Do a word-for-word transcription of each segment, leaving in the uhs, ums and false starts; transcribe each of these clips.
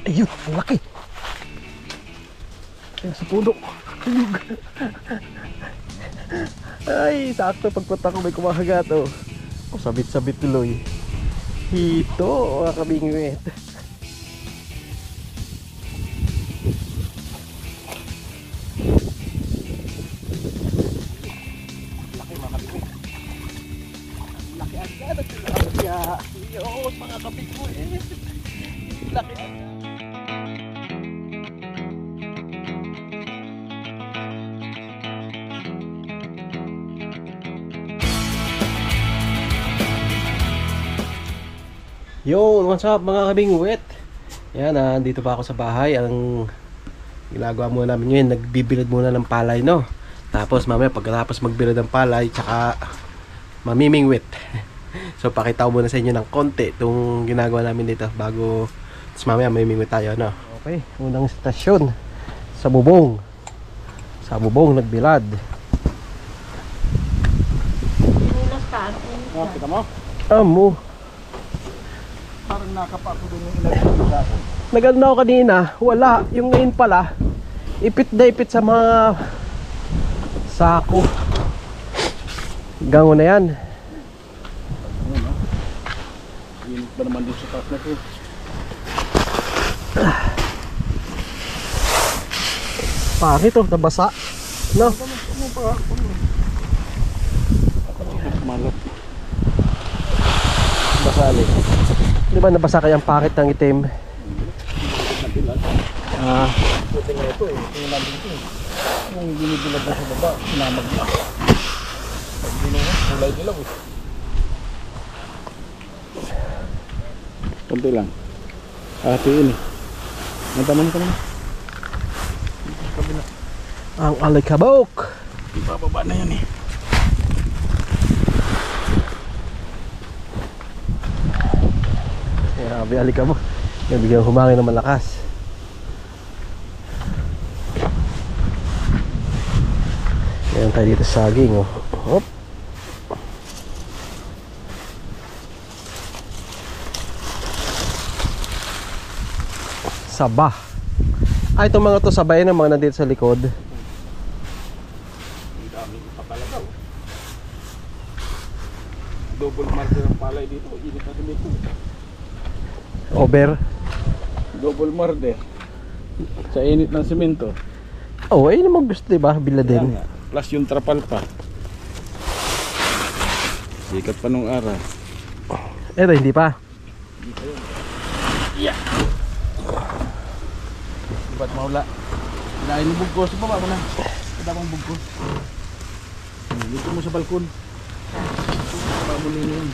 Ayun, ang laki. Ayan sa puno. Ay, sakto pagpunta ko may kumakagat oh. Oh, sabit-sabit tuloy. Hito, mga kabingwit. Laki mga kabingwit. Laki agad at laki. Yos, mga kabingwit. Laki agad. Yo, what's up mga kabingwit? Yan, ah, dito pa ako sa bahay. Ang ginagawa muna namin ngayon, nagbibilad muna ng palay, no? Tapos mamaya pagkatapos magbilad ng palay, tsaka mamimingwit. So pakita ko muna sa inyo ng konti itong ginagawa namin dito bago, tapos mamaya mamimingwit tayo, no? Okay, unang stasyon sa bubong. Sa bubong nagbilad. Oh, kita mo? Amo. Parang nakapa ako din yung ilagay ako. Naganda ako kanina, wala. Yung ngayon pala, ipit na ipit sa mga sako. Gango na yan. Ayun, no? Init ba naman din sa taas na ito? Pangit oh, nabasa. No? Malap. Basali. Di ba nabasa kayang pangit ng itim? Ah, buti nga ito eh. Ito yung nandito eh. Yung binibilad na sa baba, sinamag na. Pag binuha, kulay dilaw eh. Kunti lang. Hatiin eh. Nagtaman ka naman. Ang alikabok. Ibababa na yan eh. Grabe, alikabok. Yan, bigyan humangin ng malakas. Yan tayo dito sa saging oh. Hop. Saba. Ah, itong mga to sabay ng mga nandito sa likod. Ang daming papalagaw. Double marker ang palay dito. Init na dito. Over. Double marker. Sa init ng simento. Oh, ay naman gusto diba? Bila din. Yan nga. Plus yung trapal pa. Sikat pa nung araw. Eto, hindi pa. Yeah. Ba't maula? Dahil yung bugkos, baba mo na. Kada bang bugkos. Dito mo sa balkon. Baba mo nila yun.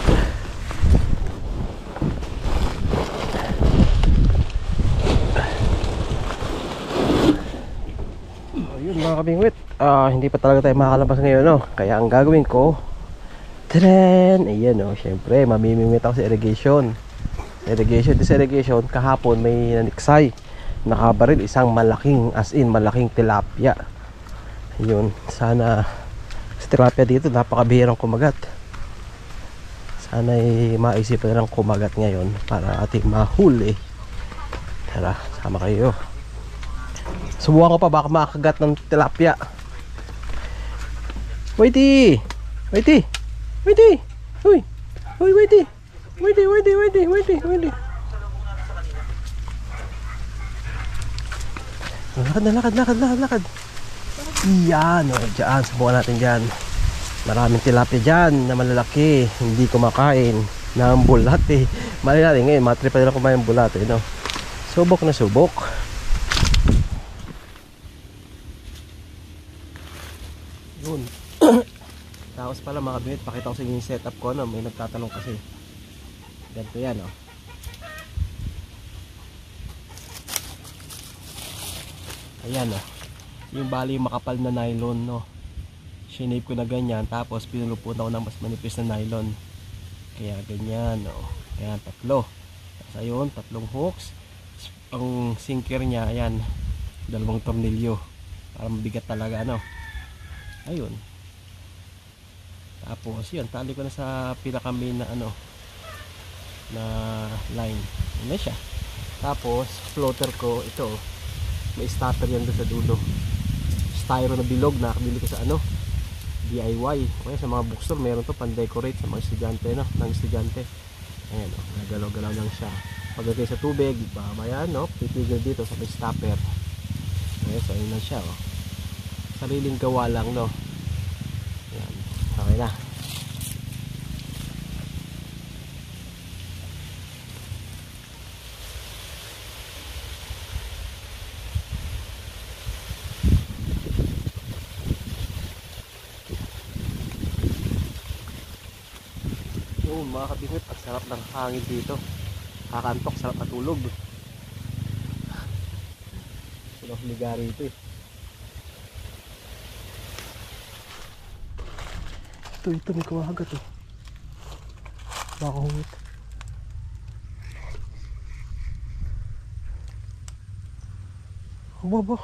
Ayun mga kabingwit, ah, hindi pa talaga tayo makakalabas ngayon, no? Kaya ang gagawin ko, tren, ayan o, syempre mamimingwit ako sa irrigation. Irrigation, this irrigation, kahapon may naniksay, nakabaril isang malaking, as in malaking tilapia. Ayun, sana sa tilapia dito napakabihirang kumagat. Sana ay maisipan na lang kumagat ngayon para ating mahuli. Tara, sama kayo. Subukan ko pa baka makagat ng tilapia. Waiti! Waiti! Waiti! Uy! Uy, waiti! Waiti, waiti, waiti, waiti, waiti. Lakad na, lakad, lakad, lakad, lakad. Iyan, o, dyan. Subukan natin dyan. Maraming tilapia dyan na malalaki. Hindi kumakain ng bulat eh. Mali natin ngayon, matripa nila kumain ng bulat eh, no? Subok na subok. Yun. Tapos pala mga kabinit, pakita ko sa inyo yung setup ko, no? May nagtatanong kasi. Ganito yan, oh. Ayan, oh. Yung bali yung makapal na nylon, no? Shinape ko na ganyan, tapos pinulupot ako ng mas manipis na nylon. Kaya ganyan, oh. Ayan, tatlo. Tapos ayun, tatlong hooks. Ang sinker niya, ayan, dalawang tornilyo. Para mabigat talaga, ano. Ayun. Tapos yun, tali ko na sa pinaka main na ano na line. Yun na siya. Tapos floater ko ito, may starter yan doon sa dulo, styro na bilog na nakabili ko sa ano D I Y. Okay, sa mga bookstore meron to pang decorate sa mga estudyante, no, ng estudyante. Ayan, oh, nagalaw-galaw lang siya. Pagdating sa tubig, mamaya, no, titigil dito sa may stopper. Okay, so ayun na siya, oh. Sariling gawa lang, no. Ayan, okay na. Yun mga kabingwit, ang sarap ng hangin dito. Kakantok, sarap matulog. Sarap liga rito eh. Ito, ito may kumahagat oh. Baka humit. Aba ba?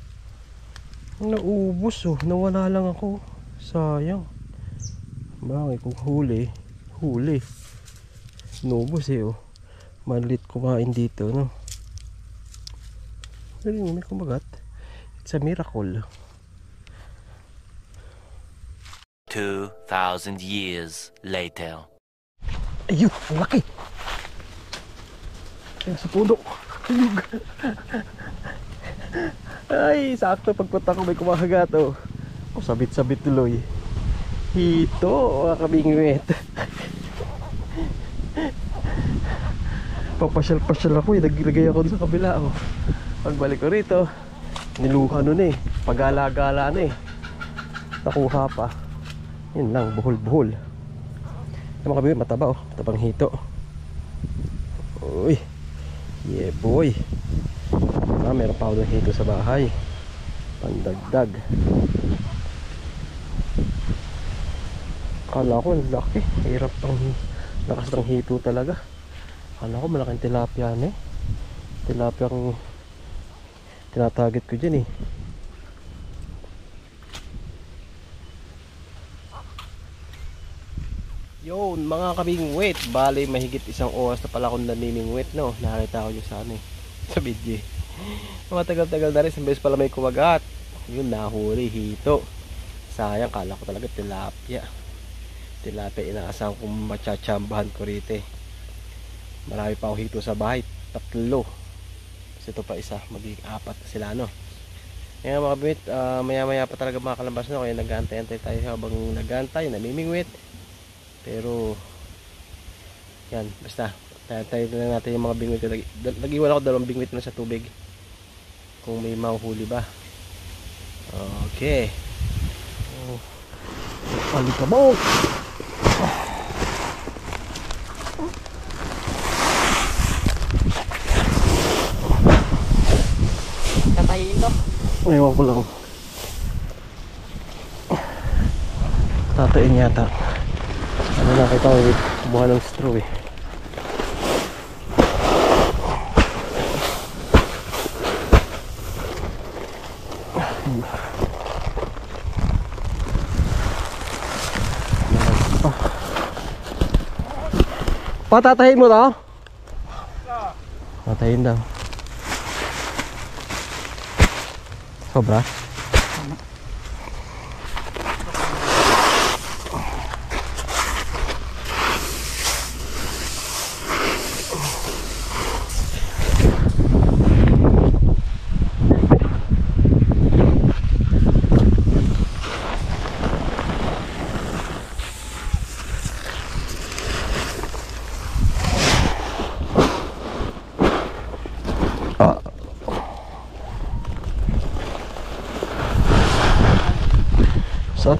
Naubos oh, nawala lang ako. Sayang. Bakit kung huli, huli. Naubos eh oh. Malit kumain dito, no? Galing, may kumagat. It's a miracle. Two thousand years later. Ayun, ang laki. Kaya sa puno. Ay, sakto pagpunta ko may kumahagat oh. Oh, sabit-sabit tuloy. Hito, mga kabingwit. Papasyal-pasyal ako eh, naglagay ako sa kabila oh. Pagbalik ko rito, niluha nun eh, pagala-gala na eh, nakuha pa. Yun lang, buhol-buhol. Yung mga kabibig, mataba oh, matabang hito. Uy, yeah boy. Ah, meron pa ako ng hito sa bahay, pandagdag. Kala ko laki, hirap ang lakas ng hito talaga. Kala ko malaking tilapia na eh. Tilapia ang tinatarget ko dyan eh. Yun mga kabingwit, bali mahigit isang oras na pala akong namimingwit, no. Nakita ko yung sa ano eh, sa video. Matagal-tagal na rin, isang beses pala may kumagat. Yun, nahuli, hito. Sayang, kala ko talaga tilapia. Tilapia inaasahan kong machachambahan ko rito eh. Marami pa ako hito sa bahay, tatlo. Kasi ito pa isa, magiging apat na sila, no. Kaya mga kabingwit, uh, maya maya pa talaga mga kalabas, no. Kaya nag-aantay-antay tayo habang nag-aantay, namimingwit. Pero yan, basta tayo lang natin yung mga bingwit. Nag-iwan ako dalawang bingwit na sa tubig, kung may mahuhuli ba. Okay. Oh, alikabok. Tatayin to. Ewan ko lang. Tatayin yata. Ano nakita ko, kumuha ng straw eh. Patatayin mo to? Patayin daw. Sobra? So,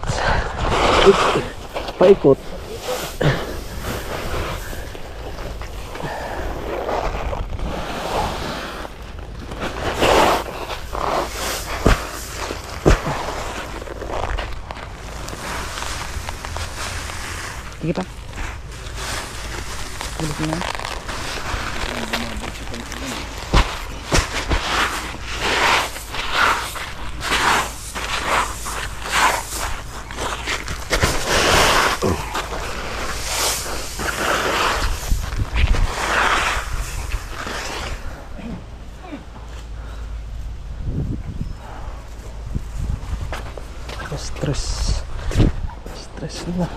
paikot. Sige pa. Balik mo na. stress. Stress na.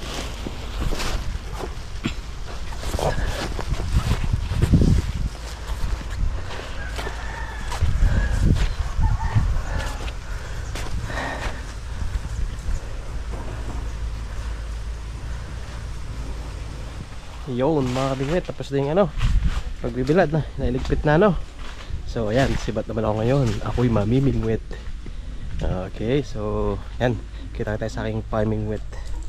Yun mga kabingwit, tapos na yung ano, pagbibilad na, nailigpit na no. So ayan, sibat naman ako ngayon. Ako'y mamimingwit. Okay, so yan, kita tayo sa aking pamingwit.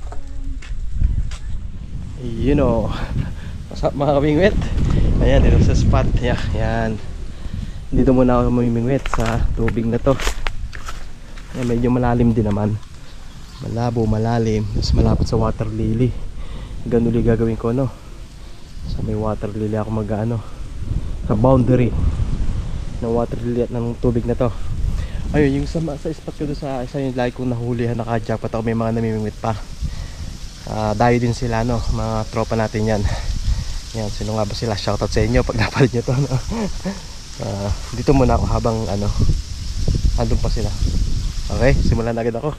You know, what's up mga kabingwit? Ayan, dito sa spot. Yeah, yan. Dito muna ako mamimingwit sa tubig na to. Ayan, medyo malalim din naman. Malabo, malalim. Tapos malapit sa water lily. Ganun ulit gagawin ko no. So may water lily ako mag-ano sa boundary ng water lily at ng tubig na to. Ayun, yung sa, sa spot ko doon sa isa yung lagi kong nahulihan, naka-jackpot ako, may mga namimingwit pa. Uh, dayo din sila no, mga tropa natin yan. Yan, sino nga ba sila? Shoutout sa inyo pag napalad nyo to no? uh, Dito muna ako habang ano, andun pa sila. Okay, simulan na agad ako.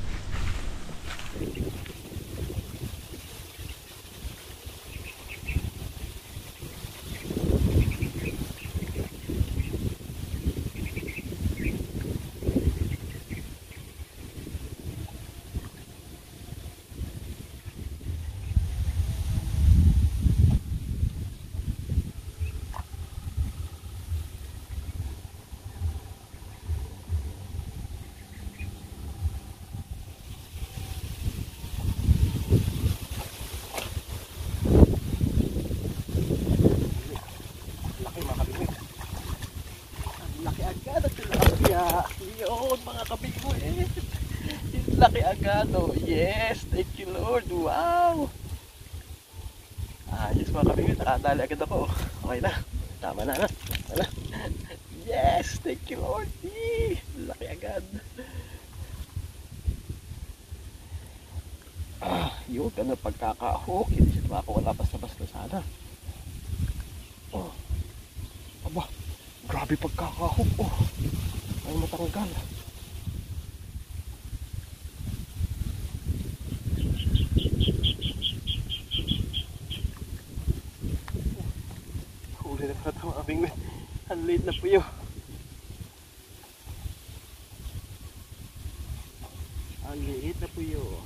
Yun mga kabingwit, yung laki agad oh. Yes, thank you Lord. Wow. Ah, yes mga kabingwit, nakadali agad ako. Okay na, tama na na, tama na. Yes, thank you Lord. Eh, laki agad. Ah, yun ka na pagkakahok. Hindi siya makakawala basta-basta sana. Oh, aba, grabe pagkakahok oh. Ay matanggal. Huli na pa ito mga kabingwit. Ang late na po yun. Ang liit na po yun.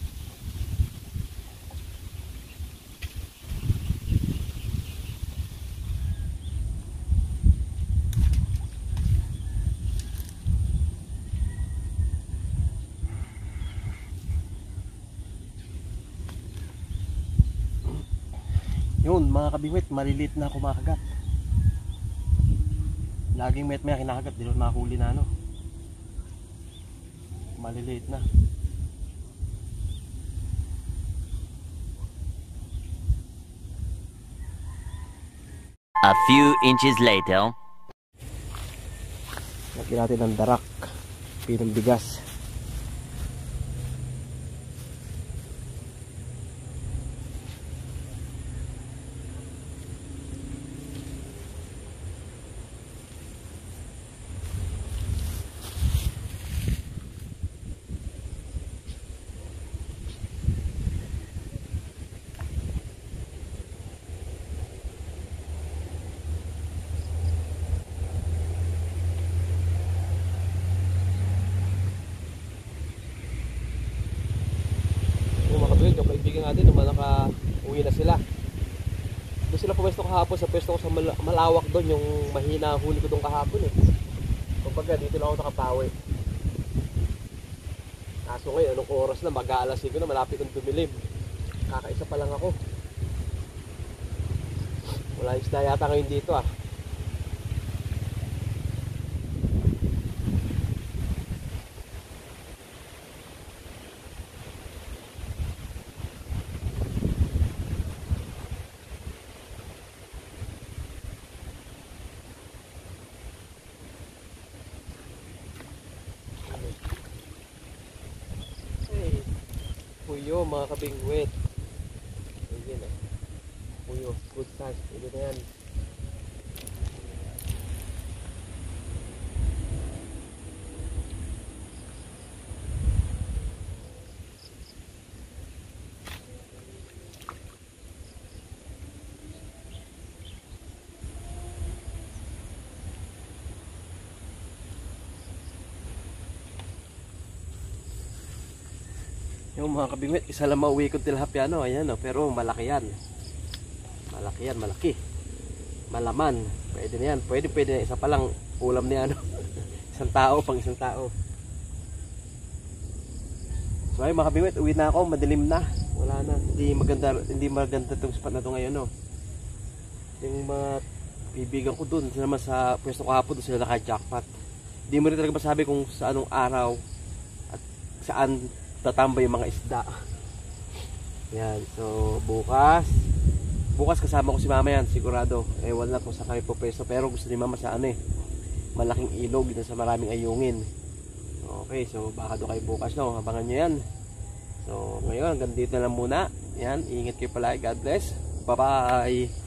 Yun mga kabingwit, maliliit na kumakagat. Laging met maya kinakagat, di naman makahuli na ano. Maliliit na. A few inches later. Lagyan natin ng darak, pinong bigas. Yung kaibigan natin naman naka-uwi na sila. Doon sila pumesto kahapon, sa pwesto ko sa mal malawak doon, yung mahina huli ko doon kahapon eh. Kapag dito lang ako nakapawi. Kaso ngayon, anong oras na, mag-aalas ko na, malapit ng dumilim. Kakaisa pa lang ako. Wala isda yata ngayon dito ah. Puyo mga kabingwit. Ayan ah. Puyo, good size. Pwede na yan. Yung mga kabingwit, isa lang mauwi ko tilapia, no? Ayan, no? Pero malaki yan. Malaki yan, malaki. Malaman. Pwede na yan. Pwede, pwede na. Isa pa lang ulam niya, no? Isang tao, pang isang tao. So ay mga kabingwit, uwi na ako. Madilim na. Wala na. Hindi maganda, hindi maganda itong spot na ito ngayon, no? Yung mga bibigan ko dun, sila naman sa pwesto ko hapon, doon sila naka-jackpot. Hindi mo rin talaga masabi kung sa anong araw at saan tatambay yung mga isda. Yan, so bukas bukas kasama ko si mama yan, sigurado. Eh wala kung saan kami po pwesto, pero gusto ni mama sa ano eh, malaking ilog dito sa maraming ayungin. Okay, so baka doon kayo bukas, no? Abangan nyo yan. So ngayon, hanggang dito na lang muna. Yan, ingat kayo palagi. God bless. Bye bye.